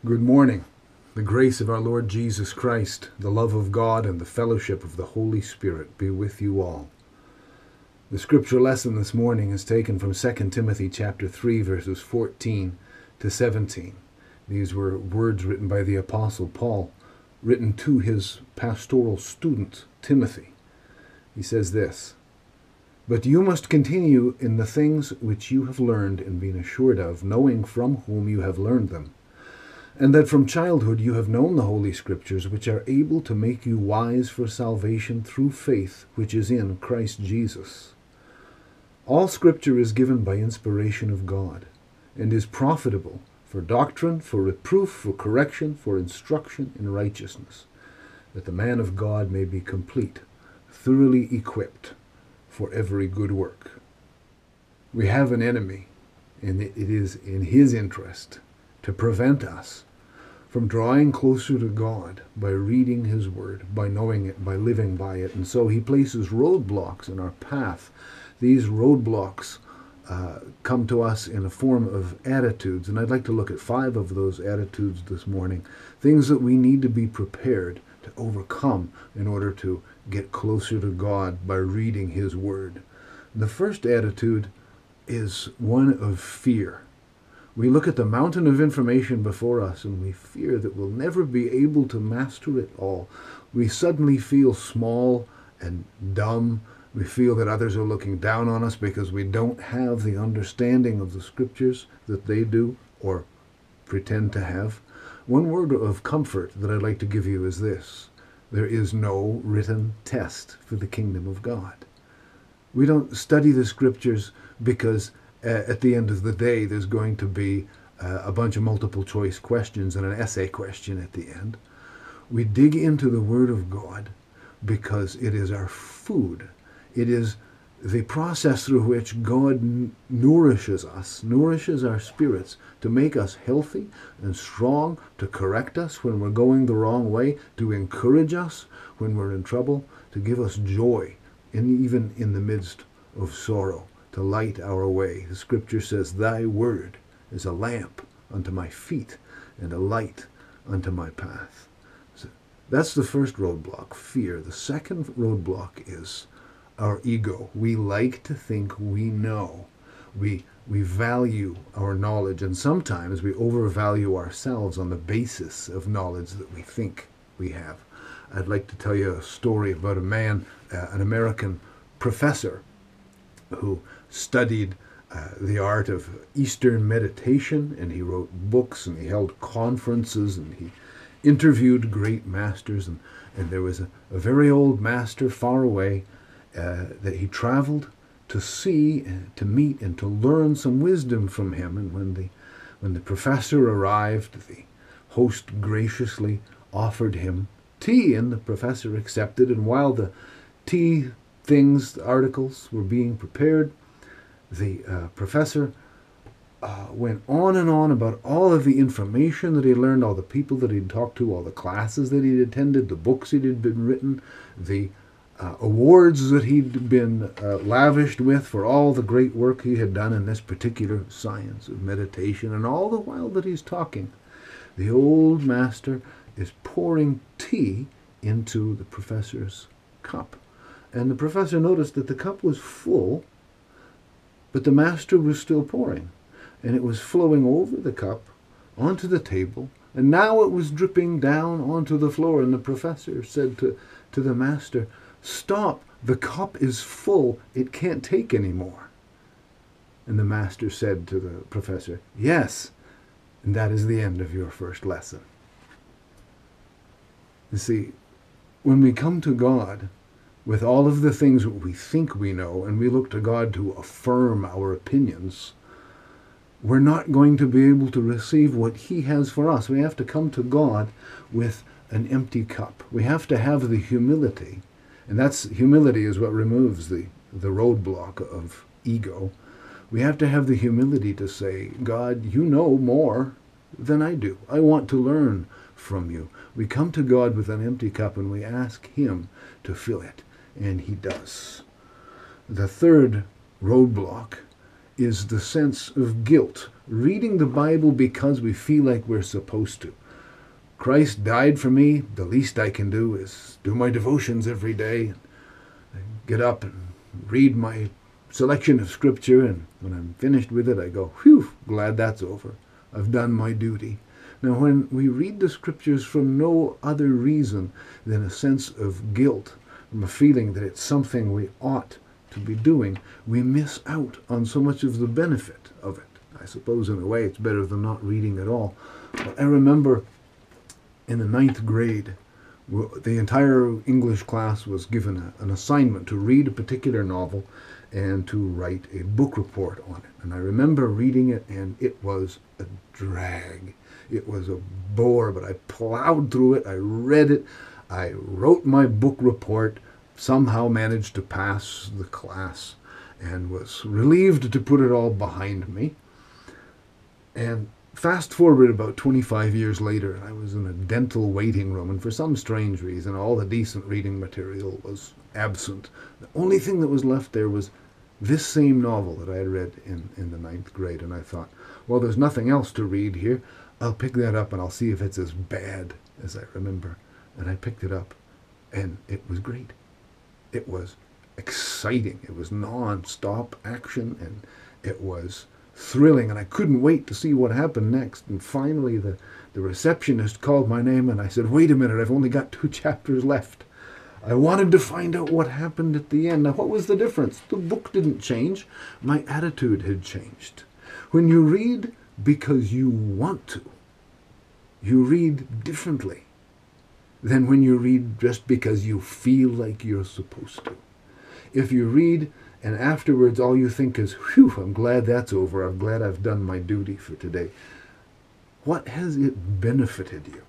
Good morning. The grace of our Lord Jesus Christ, the love of God, and the fellowship of the Holy Spirit be with you all. The scripture lesson this morning is taken from 2 Timothy chapter 3, verses 14 to 17. These were words written by the Apostle Paul, written to his pastoral student, Timothy. He says this, "But you must continue in the things which you have learned and been assured of, knowing from whom you have learned them, and that from childhood you have known the Holy Scriptures, which are able to make you wise for salvation through faith which is in Christ Jesus. All Scripture is given by inspiration of God, and is profitable for doctrine, for reproof, for correction, for instruction in righteousness, that the man of God may be complete, thoroughly equipped for every good work." We have an enemy, and it is in his interest to prevent us from drawing closer to God by reading his word, by knowing it, by living by it. And so he places roadblocks in our path. These roadblocks come to us in a form of attitudes, and I'd like to look at 5 of those attitudes this morning, things that we need to be prepared to overcome in order to get closer to God by reading his word. The first attitude is one of fear. We look at the mountain of information before us and we fear that we'll never be able to master it all. We suddenly feel small and dumb. We feel that others are looking down on us because we don't have the understanding of the scriptures that they do or pretend to have. One word of comfort that I'd like to give you is this: there is no written test for the kingdom of God. We don't study the scriptures because at the end of the day there's going to be a bunch of multiple choice questions and an essay question at the end. We dig into the Word of God because it is our food. It is the process through which God nourishes us, nourishes our spirits to make us healthy and strong, to correct us when we're going the wrong way, to encourage us when we're in trouble, to give us joy, even in the midst of sorrow, to light our way. The scripture says, "Thy word is a lamp unto my feet and a light unto my path." So that's the first roadblock, fear. The second roadblock is our ego. We like to think we know. We value our knowledge, and sometimes we overvalue ourselves on the basis of knowledge that we think we have. I'd like to tell you a story about a man, an American professor, who studied the art of Eastern meditation, and he wrote books, and he held conferences, and he interviewed great masters, and there was a very old master far away that he traveled to see, to meet, and to learn some wisdom from him. And when the professor arrived, the host graciously offered him tea, and the professor accepted. And while the tea things, the articles were being prepared, the professor went on and on about all of the information that he learned, all the people that he'd talked to, all the classes that he'd attended, the books that had been written, the awards that he'd been lavished with for all the great work he had done in this particular science of meditation. And all the while that he's talking, the old master is pouring tea into the professor's cup. And the professor noticed that the cup was full, but the master was still pouring. And it was flowing over the cup, onto the table, and now it was dripping down onto the floor. And the professor said to the master, "Stop, the cup is full, it can't take any more." And the master said to the professor, "Yes, and that is the end of your first lesson." You see, when we come to God with all of the things that we think we know, and we look to God to affirm our opinions, we're not going to be able to receive what he has for us. We have to come to God with an empty cup. We have to have the humility, and humility is what removes the roadblock of ego. We have to have the humility to say, "God, you know more than I do. I want to learn from you." We come to God with an empty cup and we ask him to fill it, and he does. The third roadblock is the sense of guilt. Reading the Bible because we feel like we're supposed to. Christ died for me. The least I can do is do my devotions every day. Get up and read my selection of Scripture, and when I'm finished with it, I go, whew, glad that's over. I've done my duty. Now, when we read the Scriptures from no other reason than a sense of guilt, from a feeling that it's something we ought to be doing, we miss out on so much of the benefit of it. I suppose in a way it's better than not reading at all. But I remember in the 9th grade, the entire English class was given an assignment to read a particular novel and to write a book report on it. And I remember reading it, and it was a drag. It was a bore, but I plowed through it. I read it. I wrote my book report, somehow managed to pass the class, and was relieved to put it all behind me. And fast forward about 25 years later, I was in a dental waiting room, and for some strange reason, all the decent reading material was absent. The only thing that was left there was this same novel that I had read in the 9th grade, and I thought, well, there's nothing else to read here. I'll pick that up and I'll see if it's as bad as I remember. And I picked it up, and it was great. It was exciting. It was non-stop action, and it was thrilling, and I couldn't wait to see what happened next. And finally the receptionist called my name, and I said, wait a minute, I've only got 2 chapters left. I wanted to find out what happened at the end. Now, what was the difference? The book didn't change. My attitude had changed. When you read because you want to, you read differently than when you read just because you feel like you're supposed to. If you read and afterwards all you think is, whew, I'm glad that's over. I'm glad I've done my duty for today. What has it benefited you?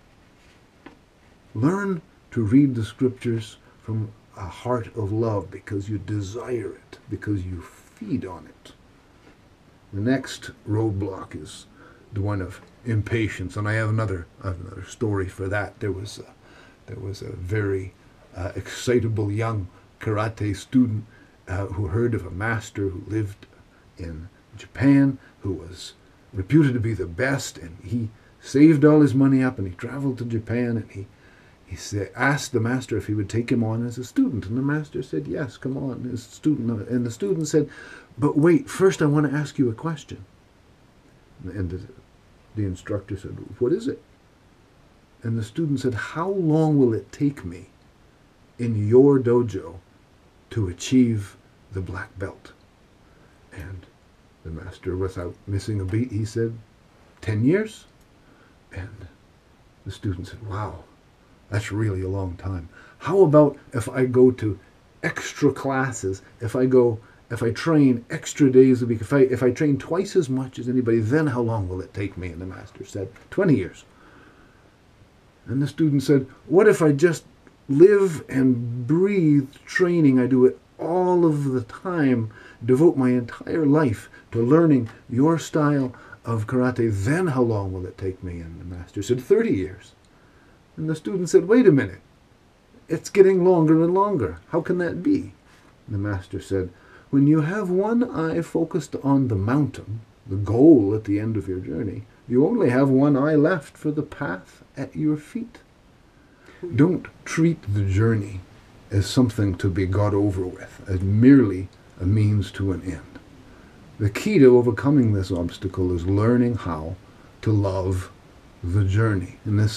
Learn to read the Scriptures from a heart of love because you desire it, because you feed on it. The next roadblock is the one of impatience, and I have another story for that. There was a very excitable young karate student who heard of a master who lived in Japan, who was reputed to be the best, and he saved all his money up and he traveled to Japan, and he asked the master if he would take him on as a student, and the master said, yes, come on as a student. And the student said, but wait, first I want to ask you a question. And the instructor said, what is it? And the student said, how long will it take me in your dojo to achieve the black belt? And the master, without missing a beat, he said, 10 years? And the student said, wow, that's really a long time. How about if I go to extra classes, if I train extra days a week, if I train twice as much as anybody, then how long will it take me? And the master said, 20 years. And the student said, what if I just live and breathe training? I do it all of the time, devote my entire life to learning your style of karate, then how long will it take me? And the master said, 30 years. And the student said, wait a minute, it's getting longer and longer. How can that be? And the master said, when you have one eye focused on the mountain, the goal at the end of your journey, you only have one eye left for the path at your feet. Don't treat the journey as something to be got over with, as merely a means to an end. The key to overcoming this obstacle is learning how to love the journey.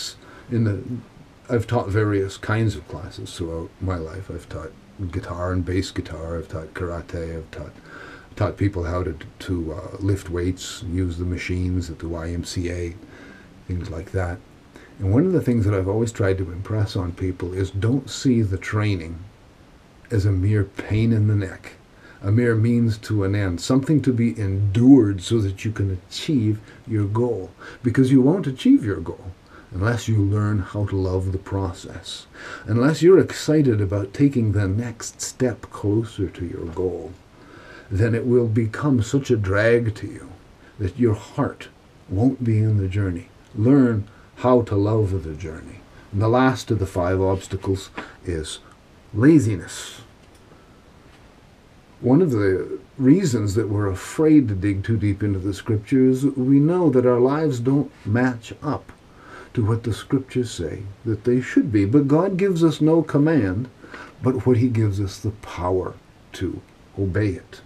I've taught various kinds of classes throughout my life. I've taught guitar and bass guitar. I've taught karate. I've taught people how to lift weights, use the machines at the YMCA, things like that. And one of the things that I've always tried to impress on people is don't see the training as a mere pain in the neck, a mere means to an end, something to be endured so that you can achieve your goal. Because you won't achieve your goal unless you learn how to love the process, unless you're excited about taking the next step closer to your goal. Then it will become such a drag to you that your heart won't be in the journey. Learn how to love the journey. And the last of the 5 obstacles is laziness. One of the reasons that we're afraid to dig too deep into the Scriptures, we know that our lives don't match up to what the Scriptures say that they should be. But God gives us no command, but what he gives us the power to obey it.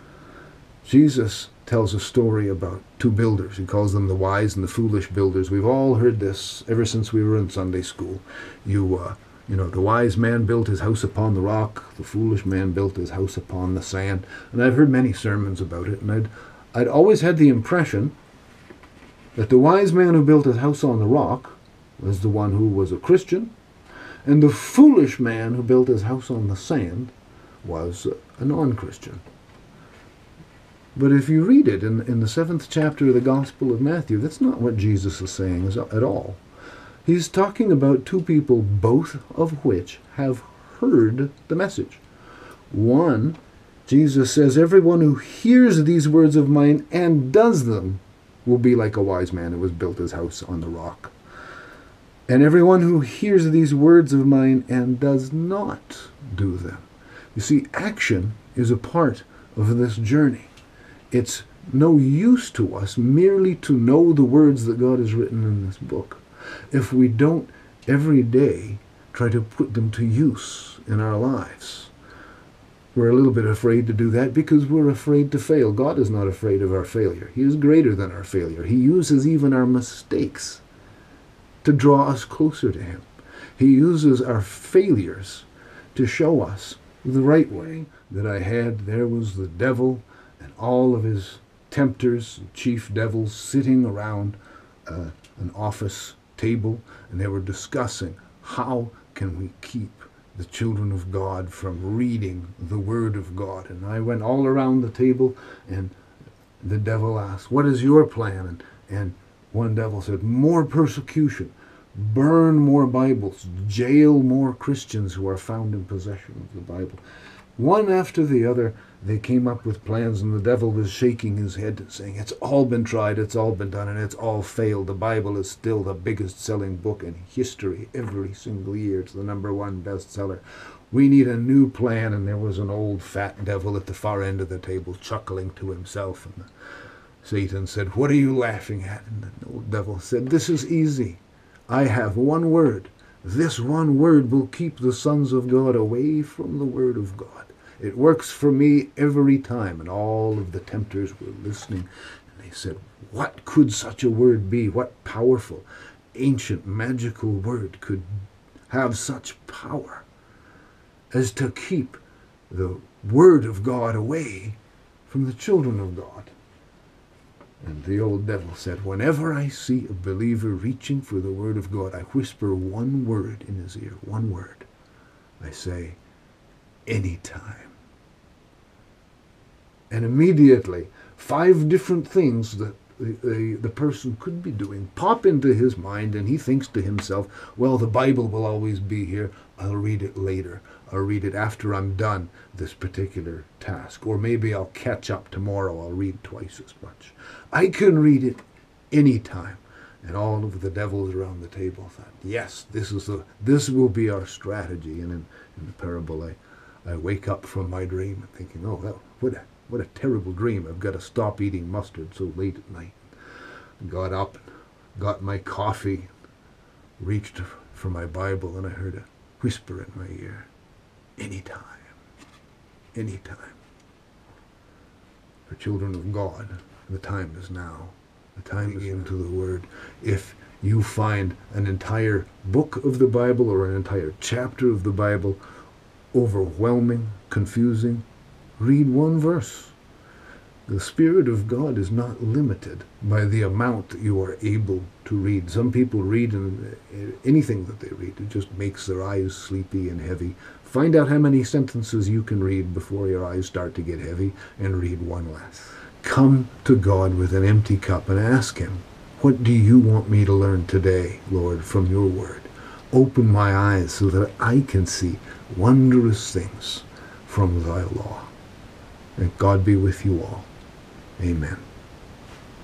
Jesus tells a story about two builders. He calls them the wise and the foolish builders. We've all heard this ever since we were in Sunday school. The wise man built his house upon the rock, the foolish man built his house upon the sand. And I've heard many sermons about it, and I'd always had the impression that the wise man who built his house on the rock was the one who was a Christian, and the foolish man who built his house on the sand was a non-Christian. But if you read it in the 7th chapter of the Gospel of Matthew, that's not what Jesus is saying at all. He's talking about two people, both of which have heard the message. One, Jesus says, everyone who hears these words of mine and does them will be like a wise man who has built his house on the rock. And everyone who hears these words of mine and does not do them. You see, action is a part of this journey. It's no use to us merely to know the words that God has written in this book if we don't every day try to put them to use in our lives. We're a little bit afraid to do that because we're afraid to fail. God is not afraid of our failure. He is greater than our failure. He uses even our mistakes to draw us closer to him. He uses our failures to show us the right way. That I had, there was the devil and all of his tempters and chief devils sitting around an office table, and they were discussing how can we keep the children of God from reading the Word of God. And I went all around the table, and the devil asked, what is your plan? And one devil said, more persecution, burn more Bibles, jail more Christians who are found in possession of the Bible. One after the other, they came up with plans, and the devil was shaking his head, saying, it's all been tried, it's all been done, and it's all failed. The Bible is still the biggest selling book in history every single year. It's the #1 bestseller. We need a new plan. And there was an old fat devil at the far end of the table chuckling to himself. And Satan said, what are you laughing at? And the old devil said, this is easy. I have one word. This one word will keep the sons of God away from the Word of God. It works for me every time. And all of the tempters were listening, and they said, what could such a word be? What powerful, ancient, magical word could have such power as to keep the Word of God away from the children of God? And the old devil said, whenever I see a believer reaching for the Word of God, I whisper one word in his ear, one word. I say, anytime. And immediately, 5 different things that the person could be doing pop into his mind, and he thinks to himself, well, the Bible will always be here. I'll read it later. I'll read it after I'm done this particular task. Or maybe I'll catch up tomorrow. I'll read twice as much. I can read it anytime. And all of the devils around the table thought, yes, this will be our strategy. And in the parable, I wake up from my dream and thinking, oh, what a terrible dream. I've got to stop eating mustard so late at night. Got up, got my coffee, reached for my Bible, and I heard a whisper in my ear, anytime, anytime. For children of God, the time is now. The time is into the Word. If you find an entire book of the Bible or an entire chapter of the Bible overwhelming, confusing, read one verse. The Spirit of God is not limited by the amount that you are able to read. Some people read, and anything that they read, it just makes their eyes sleepy and heavy. Find out how many sentences you can read before your eyes start to get heavy, and read one less. Come to God with an empty cup and ask Him, what do you want me to learn today, Lord, from your Word? Open my eyes so that I can see wondrous things from thy law. And God be with you all. Amen.